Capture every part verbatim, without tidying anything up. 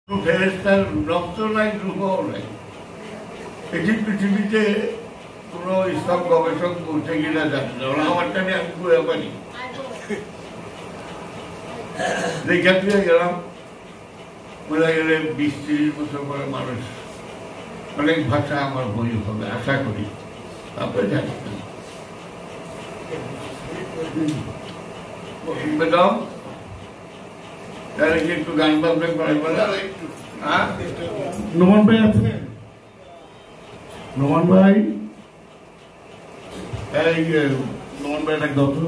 ফেরেশতার রক্ত নাই, রূহও নাই। এটি পৃথিবীতে কোনো ইসলাম গবেষক বলতে গিয়ে জানি না, ওরা আমারটা আমি আমি করে পারি দেখা দিয়ে গেলাম। বোঝা গেলে বিশ তিরিশ বছর পরে মানুষ অনেক ভাষা আমার বই হবে আশা করি। তারপরে জানি না বেদম তাহলে কি একটু গান বাজবে করে বলে। হ্যাঁ নোমান ভাই আছে? নোমান ভাই, এই নোমান ভাই একটা দত্ত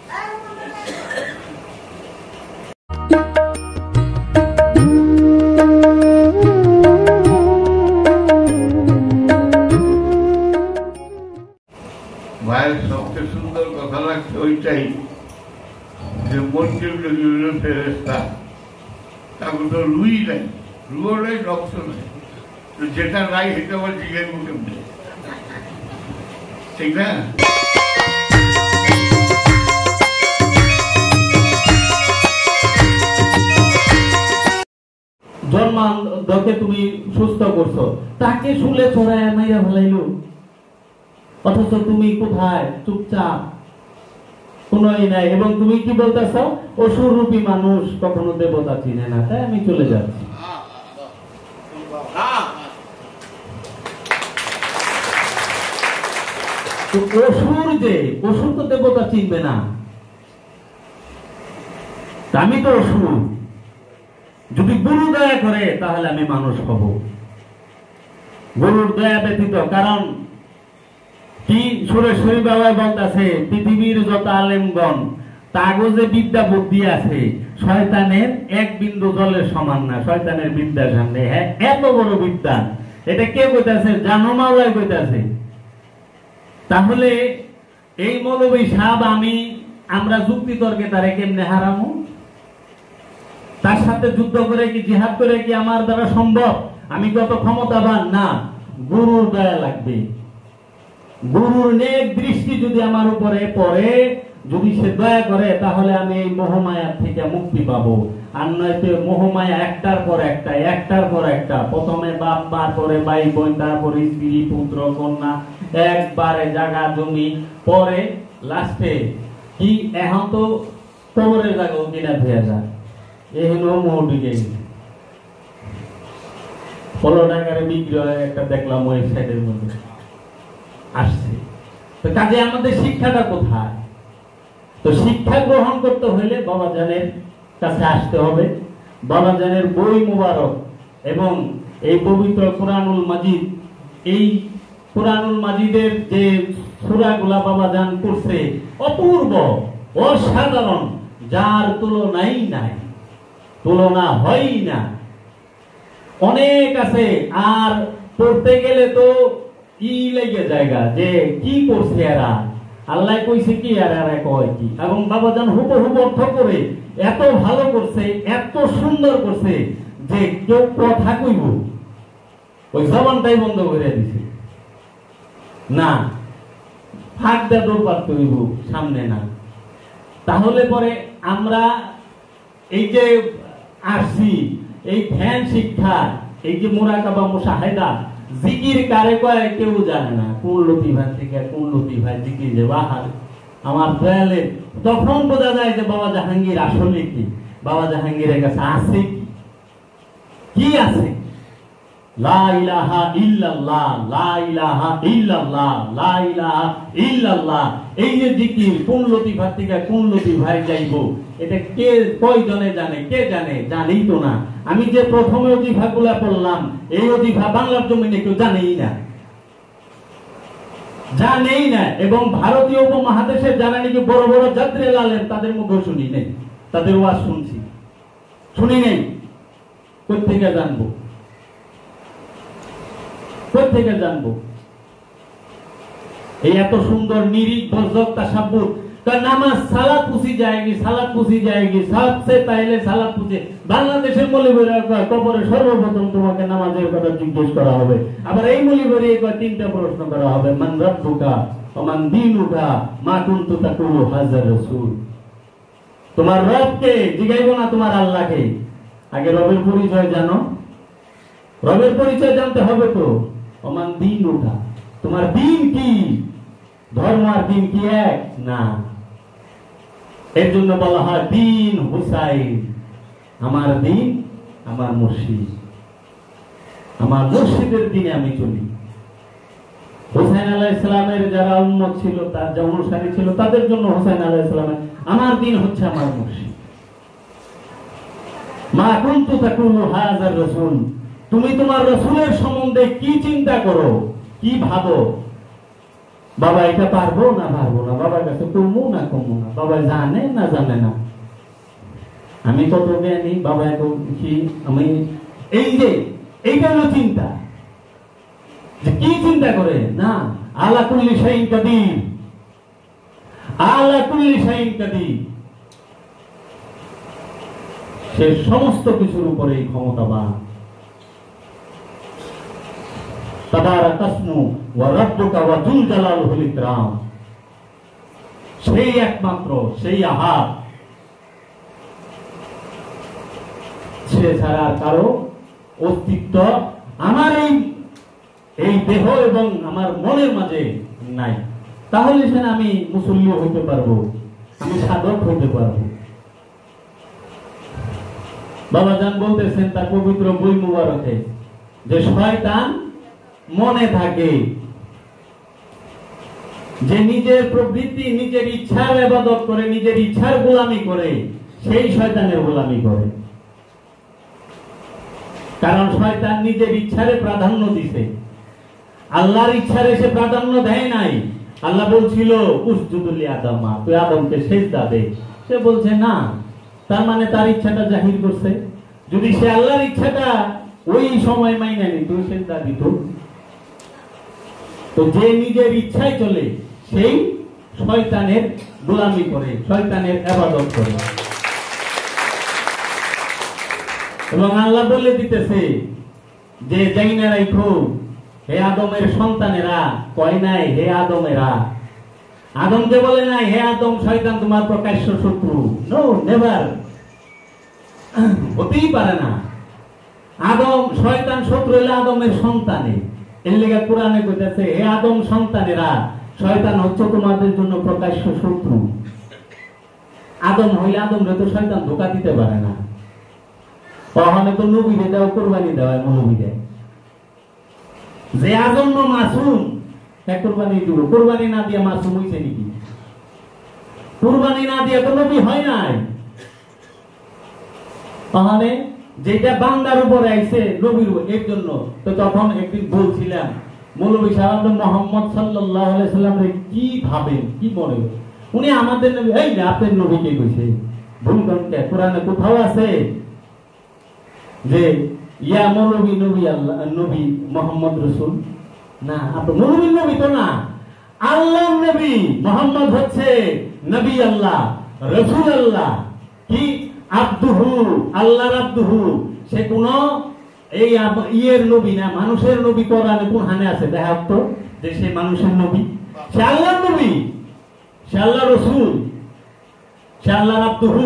ভাইয়ের সবচেয়ে সুন্দর কথা লাগছে ওইটাই যে মন্দির ফেরেশতা তারপর তো রুই নাই, রুও নাই, রক্ত নাই, তো যেটা নাই সেটা আবার জিজ্ঞেস মুখে ঠিক না? জন্মান্ধকে তুমি সুস্থ করছো, তাকে শুলে ছড়ায় মাইয়া ফেলাইলো, অথচ তুমি কোথায় চুপচাপ কোনই নাই। এবং তুমি কি বলতেছ, অসুর রূপী মানুষ কখনো দেবতা চিনে না, তাই আমি চলে যাচ্ছি। অসুর যে অসুর তো দেবতা চিনবে না, আমি তো অসুর। যদি গুরু দয়া করে তাহলে আমি মানুষ হব, গুরুর দয়া ব্যতীত। কারণ কি সুরেশ্বরী বাবা বলতেছে, পৃথিবীর যত আলেমগণ কাগজে বিদ্যা বুদ্ধি আছে, শয়তানের এক বিন্দু জলের সমান না। শয়তানের বিদ্যার সামনে হ্যাঁ এত বড় বিদ্যা, এটা কে কইতাছে? জানো মাওলাই কইতাছে। তাহলে এই মৌলবী সাহেব আমি আমরা যুক্তি তর্কে তারে কেমনে হারামো? তার সাথে যুদ্ধ করে কি জিহাদ করে কি আমার দ্বারা সম্ভব? আমি কত ক্ষমতাবান না, গুরুর দয়া লাগবে। গুরুর নেক দৃষ্টি যদি আমার উপরে পড়ে, যদি সে দয়া করে, তাহলে আমি এই মোহমায়া থেকে মুক্তি পাবো। আর নয়তো মোহমায়া একটার পর একটা, একটার পর একটা, প্রথমে বাপ, তারপরে ভাই বোন, তারপরে স্ত্রী পুত্র কন্যা, একবারে জায়গা জমি, পরে লাস্টে কি এখন তো কবরের জায়গা কিনা ধুয়ে যায়। এই হলো মোহ ঢুকে গেছে। ষোলো টাকার বিক্রি হয় একটা দেখলাম ওয়েবসাইটের মধ্যে আসছে। তো কাজে আমাদের শিক্ষাটা কোথায়? তো শিক্ষা গ্রহণ করতে হইলে বাবাজানের কাছে আসতে হবে। বাবাজানের বই মুবারক এবং এই পবিত্র কুরআনুল মাজিদ, এই কুরআনুল মাজিদের যে সূরাগুলা বাবাজান করছে অপূর্ব, অসাধারণ, যার তুলনাই নাই, তুলনা হয়ই না। অনেক আছে, আর পড়তে গেলে তো ই লেগে জায়গা যে কি করছে এরা, আল্লাহ কইছে কি আর এরা কয় কি। এবং বাবাজান হুবহু অর্থ করে এত ভালো করছে, এত সুন্দর করছে যে কেউ কথা কইব ওই জবানটাই বন্ধ করে দিছে না, ফাঁক দা দৌড় করিব সামনে না। তাহলে পরে আমরা এই যে আসছি, এই ধ্যান শিক্ষা, এই যে মুরাকাবা মুশাহাদা, জিকির কারে কয় কেউ জানে না। কোন লতিফা থেকে কোন লতিফা জিকির যে বাহার আমার দয়ালের, তখন বোঝা যায় যে বাবা জাহাঙ্গীর আসলে কি, বাবা জাহাঙ্গীরের কাছে আছে কি, কি আছে। লা ইলাহা ইল্লাল্লাহ, লা ইলাহা ইল্লাল্লাহ, লা ইলাহা ইল্লাল্লাহ। এই যে জিকির কোন লতিফা থেকে কোন লতিফায় যাইবো, এটা কে কয়জনে জানে? কে জানে? জানেই তো না। আমি যে প্রথমে ওজিফাগুলা পড়লাম, এই ওজিফা বাংলার জমিনে কেউ জানেই না, জানেই না। এবং ভারতীয় উপমহাদেশের যারা নাকি বড় বড় যাত্রী লালেন, তাদের মুখে শুনি নেই, তাদের ওয়াজ শুনছি, শুনি নেই। কোথেকে জানবো? কোথেকে জানবো? এই এত সুন্দর নিরিখ বজক তাসাব্বুত, নামাজ সালাত পুছি যায়গি, সালাত পুছি যায়গি, সবসে পহলে সালাত পুছে। বাংলাদেশের মৌলবীরা কয় কবরে সর্বপ্রথম তোমাকে নামাজের কথা জিজ্ঞেস করা হবে। আবার এই মৌলবী কয় তিনটা প্রশ্ন করা হবে, মান রাব্বুকা ওয়া মান দীনুকা মা কুনতু তাকুলু হাযার রাসূল। তোমার রবকে জিগাইবো না, তোমার আল্লাহকে। আগে রবের পরিচয় জানো, রবের পরিচয় জানতে হবে তো। ওমান দিন ওঠা, তোমার দিন কি? ধর্ম আর দিন কি এক না। এর জন্য বলা হয় দিন হুসাইন, আমার দিন আমার মুর্শিদ, আমার মুর্শিদের দিনে আমি চলি। হুসাইন আলাইহিস সালামের যারা উম্মত ছিল, তার যারা অনুসারী ছিল, তাদের জন্য হুসাইন আলাইহিস সালামের আমার দিন হচ্ছে আমার মুর্শিদ। মা কুনতু তাকুনু হাযার রাসূল, তুমি তোমার রাসূলের সম্বন্ধে কি চিন্তা করো, কি ভাবো? বাবা এটা পারবো না পারবো না, বাবার কাছে কমু না কমু না, বাবা জানে না জানে না, আমি কত জ্ঞানী, বাবা এত কি, আমি এই যে এইটা হলো চিন্তা। যে কি চিন্তা করে না, আলা কুল্লি শাইইন কাদির, আলা কুল্লি শাইইন কাদির, সে সমস্ত কিছুর উপরে ক্ষমতাবান। তাবারাকাসমু ওয়া রাব্বুকা ওয়া যুল জালালিল ইকরাম, সেই একমাত্র, সেই আহাদ, সে ছাড়া কারো অস্তিত্ব আমার এই এই দেহ এবং আমার মনের মাঝে নাই। তাহলে সে আমি মুসল্লি হইতে পারবো, আমি সাধক হইতে পারবো। বাবা জান বলতেছেন তার পবিত্র বই মুবারকে যে শয়তান মনে থাকে, যে নিজের প্রবৃত্তি, নিজের ইচ্ছার ইবাদত করে, নিজের ইচ্ছার গোলামি করে, সেই শয়তানের গোলামি করে। কারণ শয়তান নিজের ইচ্ছারে প্রাধান্য দিছে, আল্লাহর ইচ্ছারে সে প্রাধান্য দেয় নাই। আল্লাহ বলছিল উসজুদু লি আদমা, তুই আদমকে সিজদা দে, সে বলছে না। তার মানে তার ইচ্ছাটা জাহির করছে। যদি সে আল্লাহর ইচ্ছাটা ওই সময় মাইনে নিত, সিজদা দিত। তো যে নিজের ইচ্ছায় চলে, সেই শয়তানের গোলামি করে, শয়তানের ইবাদত করে। এবং আল্লাহ বলে দিতেছে যে জাইনা রাখো হে আদমের সন্তানেরা, কয় নাই হে আদমেরা, আদমকে বলে নাই হে আদম শয়তান তোমার প্রকাশ্য শত্রু, নো নেভার, হতেই পারে না। আদম শয়তান শত্রু হলে আদমের সন্তানে। এর লেগে কোরআনে কইতেছে হে আদম সন্তানেরা, শয়তান হচ্ছে তোমাদের জন্য প্রকাশ্য শত্রু। আদম হইলে আদমরে তো শয়তান ধোঁকা দিতে পারে না। ওখানে তো নবীরে দাও, কুরবানি দেওয়া নবী দেয়, যে আজন্ম মাসুম এক কুরবানি দিব। কুরবানি না দিয়ে মাসুম হইছে নাকি? কুরবানি না দিয়ে তো নবী হয় নাই। তাহলে যেটা বান্দার উপরে আইছে নবীর এর জন্য। তো তখন একদিন বলছিলাম মৌলভী সাহেব মোহাম্মদ সাল্লাল্লাহু আলাইহি সাল্লামের কি ভাবেন, কি মনে, উনি আমাদের নবী, এই না আপনার নবীকে কইছে। ভুল করেন, কোরআনে কোথাও আছে যে ইয়া মৌলভী নবী আল্লাহ নবী মোহাম্মদ রাসূল? না, আপনি মৌলভী নবী তো না, আল্লাহর নবী মোহাম্মদ হচ্ছে নবী আল্লাহ, রাসূল আল্লাহ, কি আব্দুহু, আল্লাহর আব্দুহু। সে কোন এই ইয়ের নবী না, মানুষের নবী। কোরআনে কোন হানে আছে দেখা তো যে সে মানুষের নবী? সে আল্লাহর নবী, সে আল্লাহর রাসূল, সে আল্লাহর আব্দুহু।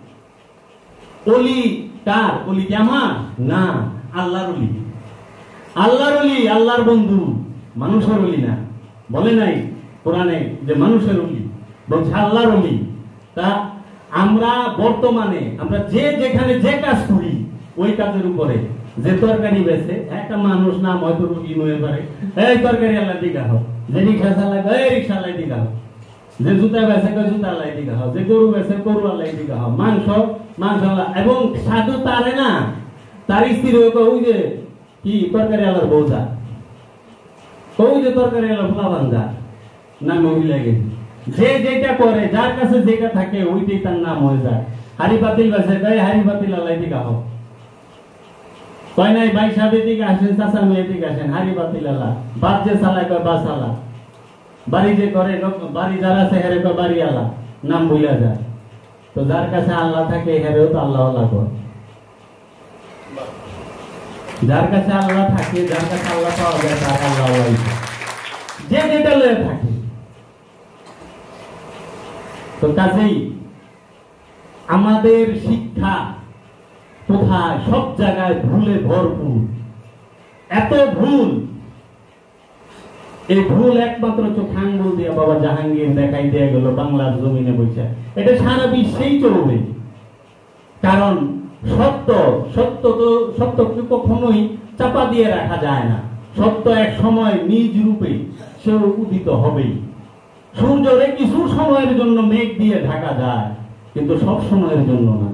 ওলি কার? ওলি কি আমার? না, আল্লাহর ওলি। আল্লাহর ওলি, আল্লাহর বন্ধু, মানুষের ওলি না। বলে নাই কোরআনে যে মানুষের ওলি, বলছে আল্লাহর ওলি। তা আমরা বর্তমানে আমরা যে যেখানে যে কাজ করি, ওই কাজের উপরে যে তরকারি বেছে একটা মানুষ নাম হয়তো রুগী হয়ে পারে, এই তরকারি আল্লাহ দিঘা হোক, যে রিক্সা চালায় এই রিক্সা আল্লাহ দিঘা হোক, যে জুতা বেছে জুতা আল্লাহ দিঘা হোক, যে গরু বেছে গরু আল্লাহ দিঘা হোক, মাংস মাংস আল্লাহ। এবং সাধু তারে না, তার স্ত্রী ওই যে কি তরকারি আল্লাহর বউজা, ওই যে তরকারি আল্লাহ ফুলাবান্ধা নাম ওই লাগে। যে যেটা করে, যার কাছে যেটা থাকে ওইটাই তার নাম হয়ে যায়। হাড়ি পাতিল বেছে হাড়ি পাতিল আল্লাহ দিঘা হোক, কয় নাই ভাই সাহেব এদিকে আসেন, চাচা মেয়ে এদিকে আসেন, হাড়ি পাতিল আল্লাহ। বাদ যে চালায় কয় বাস আল্লাহ, বাড়ি যে করে বাড়ি যারা আছে হেরে কয় বাড়ি আল্লাহ, নাম ভুলা যায়। তো যার কাছে আল্লাহ থাকে হেরেও তো আল্লাহ আল্লাহ কর। যার কাছে আল্লাহ থাকে, যার কাছে আল্লাহ পাওয়া যায় তার আল্লাহ আল্লাহ, যে যেটা লয়ে থাকে। তো কাজেই আমাদের শিক্ষা কোথায়? সব জায়গায় ভুলে ভরপুর। এত ভুল, এই ভুল একমাত্র চোখে আঙ্গুল দিয়ে বাবা জাহাঙ্গীর দেখাই দিয়ে গেল বাংলার জমিনে বসে। এটা সারা বিশ্বেই চলবে, কারণ সত্য সত্য তো সত্যকে কখনোই চাপা দিয়ে রাখা যায় না। সত্য এক সময় নিজ রূপে সে উদিত হবেই। সূর্যরে কিছু সময়ের জন্য মেঘ দিয়ে ঢাকা যায়, কিন্তু সব সময়ের জন্য না,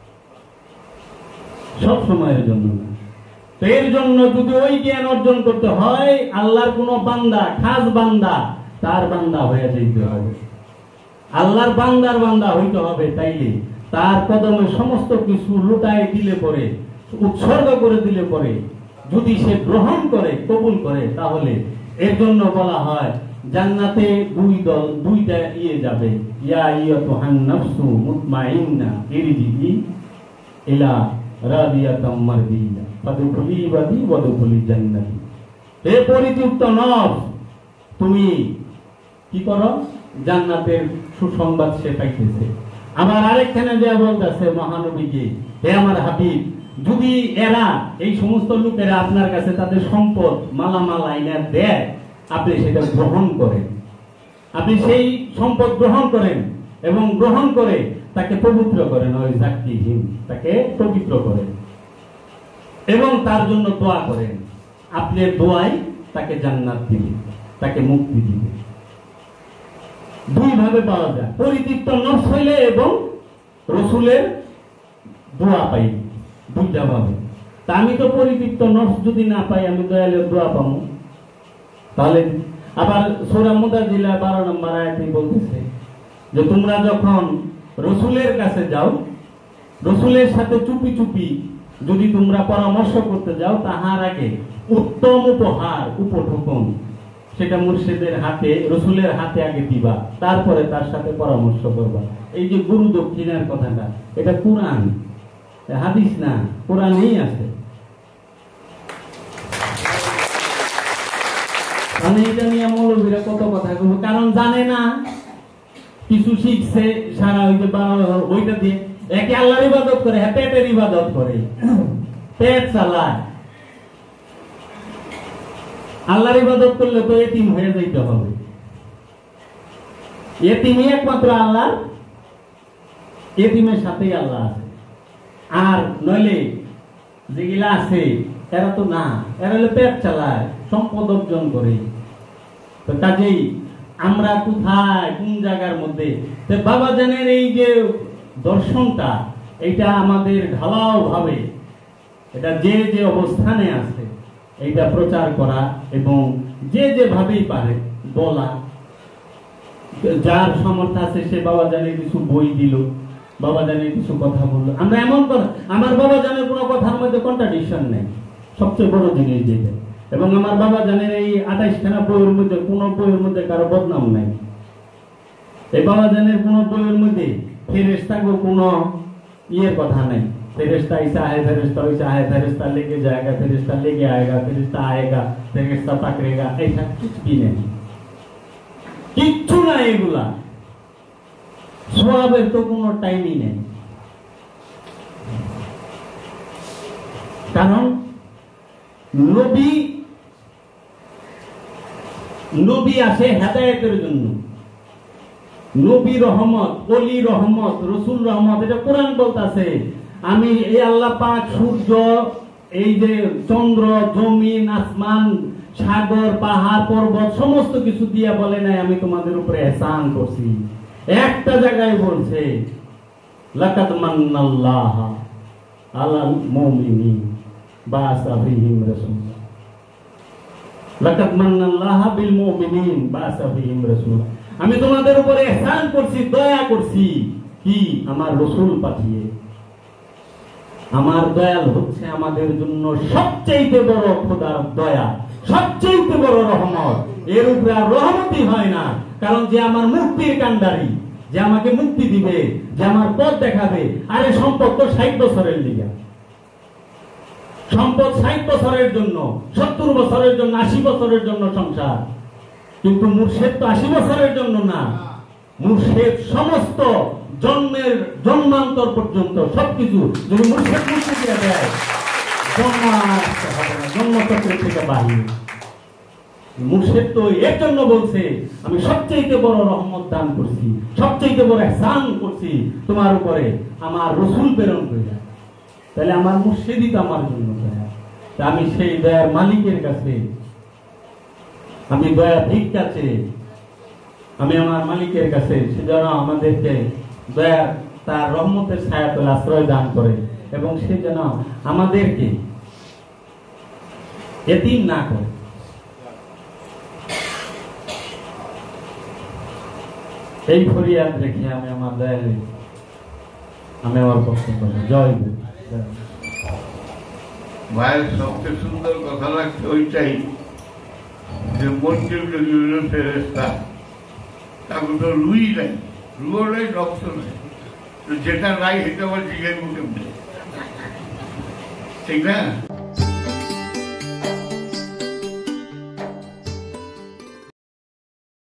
সব সময়ের জন্য না। তো এর জন্য যদি ওই জ্ঞান অর্জন করতে হয়, আল্লাহর কোন বান্দা, খাস বান্দা, তার বান্দা হয়ে যেতে হবে, আল্লাহর বান্দার বান্দা হইতে হবে। তাইলে তার কদমে সমস্ত কিছু লুটায় দিলে পরে, উৎসর্গ করে দিলে পরে, যদি সে গ্রহণ করে, কবুল করে, তাহলে এর জন্য বলা হয় জান্নাতে দুই দল, দুইটা ইয়ে যাবে, ইয়া আইয়াতুহান নাফসু মুতমাইন্না ইরজিই ইলা রাদিয়াতাম মারদিয়া ফাদখুলি ইবাদি ওয়াদখুলি জান্নাতি। হে পরিতৃপ্ত নফস, তুমি কি করো? জান্নাতের সুসংবাদ সে পাইতেছে। আবার আরেকখানে যে বলতেছে মহানবীকে, হে আমার হাবিব, যদি এরা, এই সমস্ত লোকেরা আপনার কাছে তাদের সম্পদ মালামাল আইনা দেয়, আপনি সেটা গ্রহণ করেন, আপনি সেই সম্পদ গ্রহণ করেন এবং গ্রহণ করে তাকে পবিত্র করেন, ওই জাকিহীন, তাকে পবিত্র করেন এবং তার জন্য দোয়া করেন। আপনি দোয়ায় তাকে জান্নাত দিবেন, তাকে মুক্তি দিবেন। দুই ভাবে পাওয়া যায়, পরিতৃপ্ত নফস হইলে এবং রসুলের দোয়া পাই, দুইটা ভাবে। তা আমি তো পরিতৃপ্ত নফস যদি না পাই, আমি দয়ালের দোয়া পাবো। তাহলে আবার সূরা মুজাদিলা বারো নম্বর আয়াতে বলতেছে যে তোমরা যখন রসুলের কাছে যাও, রসুলের সাথে চুপি চুপি যদি তোমরা পরামর্শ করতে যাও, তাহার আগে উত্তম উপহার, উপঢৌকন, সেটা মুর্শিদের হাতে, রসুলের হাতে আগে দিবা, তারপরে তার সাথে পরামর্শ করবা। এই যে গুরু দক্ষিণার কথাটা, এটা কুরআন, হাদিস না, কোরআনেই আছে। মানে এটা নিয়ে মৌলবীরা কত কথা বলবো, কারণ জানে না, কিছু শিখছে সারা ওই যে ওইটা দিয়ে, একে আল্লাহর ইবাদত করে, হ্যাঁ পেটের ইবাদত করে, পেট চালায়। আল্লাহর ইবাদত করলে তো এতিম হয়ে যাইতে হবে, এতিমই একমাত্র আল্লাহ, এতিমের সাথেই আল্লাহ আছে। আর নইলে যেগুলা আছে এরা তো না, এরা হলো পেট চালায়, সম্পদ অর্জন করে। তো কাজেই আমরা কোথায়, কোন জায়গার মধ্যে, বাবা জানের এই যে দর্শনটা, এটা আমাদের ঢালাও ভাবে, এটা যে যে অবস্থানে আছে এইটা প্রচার করা এবং যে যেভাবেই পারে বলা। যার সামর্থ্য আছে সে বাবা জানে কিছু বই দিল, বাবা জানে কিছু কথা বললো, আমরা এমন কথা, আমার বাবা জানের কোনো কথার মধ্যে কন্ট্রাডিকশন নেই, সবচেয়ে বড় জিনিস যেটা। এবং আমার বাবা জানের এই আঠাইশ খানা বইয়ের মধ্যে কোন বইয়ের মধ্যে কারো বদনাম নাই। এই বাবা জানের কোন বইয়ের মধ্যে ফেরেশতা কোন ইয়ের কথা নাই, ফেরেশতা ऐसा है, फरिश्ता वैसा है, फरिश्ता लेके जाएगा, फरिश्ता लेके आएगा, फरिश्ता आएगा, फरिश्ता पकड़ेगा, ऐसा कुछ भी नहीं, किच्छु ना एगुला। সওয়াবের তো কোনো টাইমই নেই, কারণ নবী নবী আসে হেদায়েতের জন্য, নবী রহমত, ওলি রহমত, রসুল রহমত, এটা কোরআন বলতাছে। আমি এই আল্লাহ পাক সূর্য, এই যে চন্দ্র, জমিন, আসমান, সাগর, পাহাড়, পর্বত, সমস্ত কিছু দিয়া বলে নাই আমি তোমাদের উপরে ইহসান করছি। একটা জায়গায় বলছে লাকাদ মান্নাল্লাহু আলাল মুমিনিন বা'সা ফীহিম রাসূলা, লাকাদ মান্নাল্লাহু বিল মুমিনিন বা'সা ফীহিম রাসূলা। আমি তোমাদের উপরে ইহসান করছি, দয়া করছি, কি আমার রাসূল পাঠিয়ে। আমার দয়াল হচ্ছে আমাদের জন্য সবচেয়ে বড় খোদার দয়া, সবচেয়ে বড় রহমত। এর উপরে আর রহমতই হয় না, কারণ যে আমার মুক্তির কান্ডারি, যে আমাকে মুক্তি দিবে, যে আমার পথ দেখাবে। আরে সম্পদ তো ষাট বছরের লিগা, সম্পদ ষাট বছরের জন্য, সত্তর বছরের জন্য, আশি বছরের জন্য সংসার, কিন্তু মুর্শেদ তো আশি বছরের জন্য না। মুর্শেদ সমস্ত জন্মের জন্মান্তর পর্যন্ত সবকিছু যদি মুর্শেদ মুক্তি দিয়ে দেয়, জন্ম আসতে হবে না, জন্মচক্র থেকে বাহির। মুর্শিদ তো এর জন্য বলছে, আমি সবচেয়ে বড় রহমত দান করছি, সবচেয়ে বড় ihsan করছি তোমার উপরে, আমার রসুল প্রেরণ কইরা। তাহলে আমার মুর্শিদই তো আমার জন্য দয়া। তা আমি সেই দয়ার মালিকের কাছে আমি দয়া ভিক্ষা চেয়ে আমি আমার মালিকের কাছে সে যেন আমাদেরকে দয়া তার রহমতের ছায়াতলে আশ্রয় দান করে, এবং সে যেন আমাদেরকে এতিম না করে। এই ফরিয়াদ রেখে আমি আমার দয়া আমি আমার বক্তব্য জয় গুরু। ভাইয়ের সবচেয়ে সুন্দর কথা লাগছে ওইটাই যে মঞ্জুর ফেরেস্তা তাকে তো রুই নাই, রুও নাই, রক্ত নাই, যেটা নাই সেটা আমার জিজ্ঞেস মুখে ঠিক না?